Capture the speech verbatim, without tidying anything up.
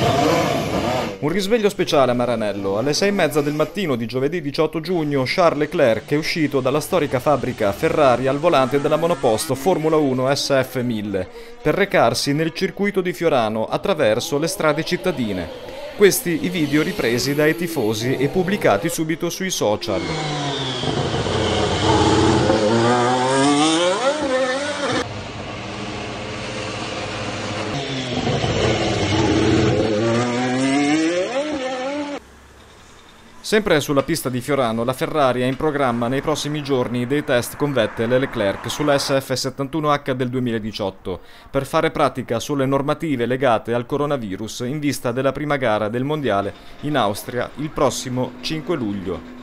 Un risveglio speciale a Maranello. Alle sei e mezza del mattino di giovedì diciotto giugno Charles Leclerc è uscito dalla storica fabbrica Ferrari al volante della monoposto Formula uno S F mille per recarsi nel circuito di Fiorano attraverso le strade cittadine. Questi i video ripresi dai tifosi e pubblicati subito sui social. Sempre sulla pista di Fiorano, la Ferrari ha in programma nei prossimi giorni dei test con Vettel e Leclerc sulla S F settantuno H del duemiladiciotto, per fare pratica sulle normative legate al coronavirus in vista della prima gara del Mondiale in Austria il prossimo cinque luglio.